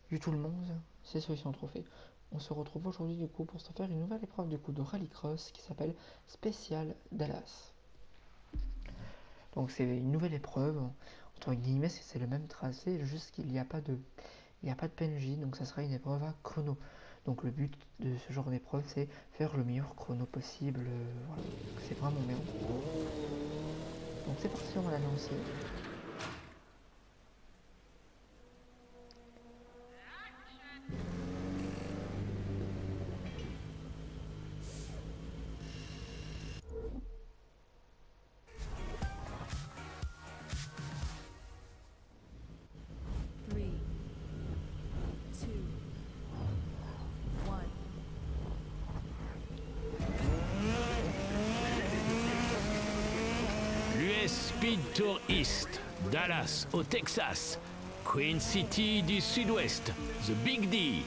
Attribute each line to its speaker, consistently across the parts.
Speaker 1: Salut tout le monde, c'est Solution Trophée. On se retrouve aujourd'hui du coup pour se faire une nouvelle épreuve du coup de rallycross qui s'appelle Special Dallas. Donc c'est une nouvelle épreuve, entre guillemets c'est le même tracé, juste qu'il n'y a pas de PNJ, donc ça sera une épreuve à chrono. Donc le but de ce genre d'épreuve c'est faire le meilleur chrono possible, voilà. C'est vraiment bien. Donc c'est parti, on va la lancer.
Speaker 2: Three, two, one.
Speaker 3: L'US Speed Tour East, Dallas, au Texas. Queen City du Sud-Ouest, The Big D.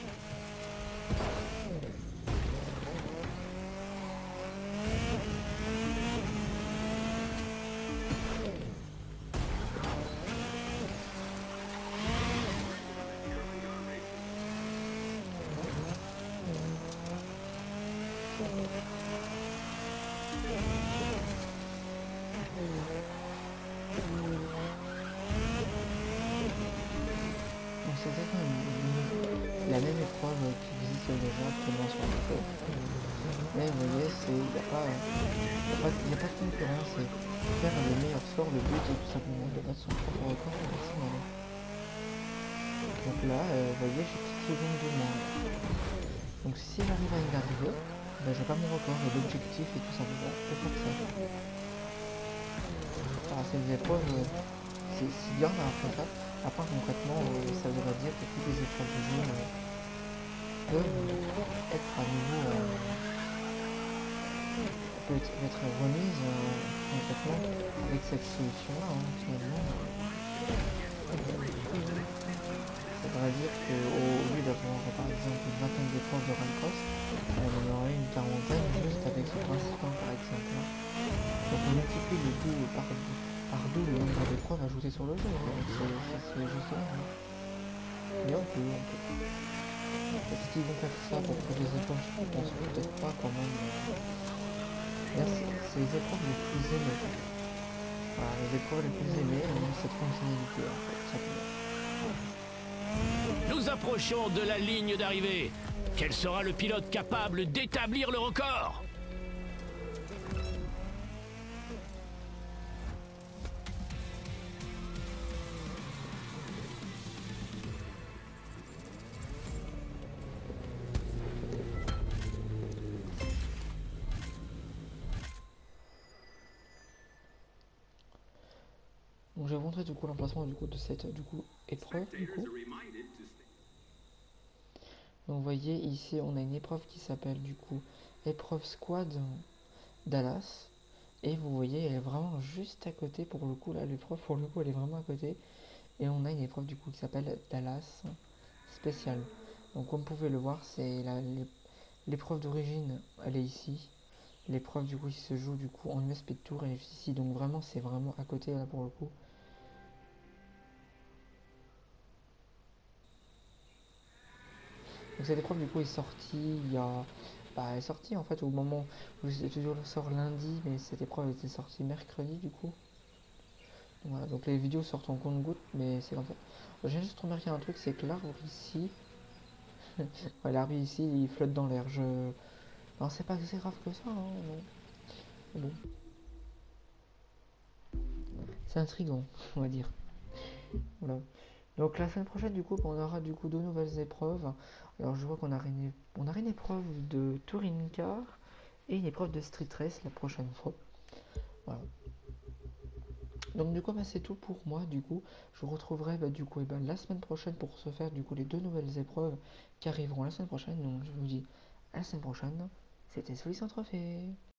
Speaker 1: Donc c'est exactement la même épreuve qui existe déjà actuellement sur le jeu. Mais vous voyez, il n'y a pas, de concurrence, c'est faire le meilleur score. Le but est tout simplement de battre son propre record maximal. Donc là, vous voyez, j'ai 10 secondes de moins. Donc si j'arrive à y arriver, ben, j'ai pas mon record et l'objectif est tout simplement de faire ça. Alors ces épreuves, c'est bien après ça. Après concrètement, ça voudrait dire que toutes les épreuves du jeu peuvent être à nouveau peut être remise complètement avec cette solution-là, finalement. Ça voudrait dire qu'au lieu d'avoir par exemple une vingtaine d'épreuves de rallycross, on en aurait une quarantaine juste avec ce principe par exemple. Donc on multiplie le tout par deux le nombre d'épreuves ajoutées sur le jeu, c'est juste là. Mais on peut. Est-ce qu'ils vont faire ça pour toutes les épreuves? Je pense peut-être pas quand même. Là, c'est les épreuves les plus aimées. Voilà, les épreuves les plus aimées ont cette fonctionnalité en fait, tout simplement.
Speaker 3: Nous approchons de la ligne d'arrivée. Quel sera le pilote capable d'établir le record?
Speaker 1: Donc je vais vous montrer du coup l'emplacement du coup de cette épreuve du coup. Donc vous voyez ici on a une épreuve qui s'appelle du coup épreuve squad Dallas. Et vous voyez elle est vraiment juste à côté pour le coup là, l'épreuve pour le coup elle est vraiment à côté. Et on a une épreuve du coup qui s'appelle Dallas spécial. Donc comme vous pouvez le voir c'est l'épreuve d'origine elle est ici. L'épreuve du coup qui se joue du coup en USP Tour elle est ici. Donc vraiment c'est vraiment à côté là pour le coup. Donc cette épreuve du coup est sortie il y a... Bah, elle est sortie en fait au moment où c'était toujours le sort lundi, mais cette épreuve était sortie mercredi du coup. Donc, voilà, donc les vidéos sortent en compte-gouttes, mais c'est comme ça. J'ai juste remarqué un truc, c'est que l'arbre ici, ouais, l'arbre ici il flotte dans l'air. Non, c'est pas si grave que ça, hein, non. Mais bon, c'est intriguant, on va dire. Voilà. Donc la semaine prochaine du coup, on aura du coup deux nouvelles épreuves. Alors je vois qu'on aura une épreuve de touring car et une épreuve de street race la prochaine fois. Voilà. Donc du coup bah, c'est tout pour moi du coup. Je vous retrouverai du coup la semaine prochaine pour se faire du coup les deux nouvelles épreuves qui arriveront la semaine prochaine. Donc je vous dis à la semaine prochaine. C'était Solution Trophée.